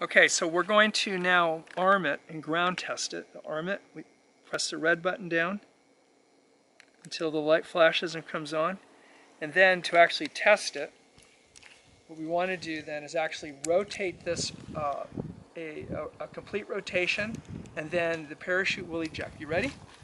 Okay, so we're going to now arm it and ground test it. To arm it, we press the red button down until the light flashes and comes on. And then to actually test it, what we want to do then is actually rotate this a complete rotation, and then the parachute will eject. You ready?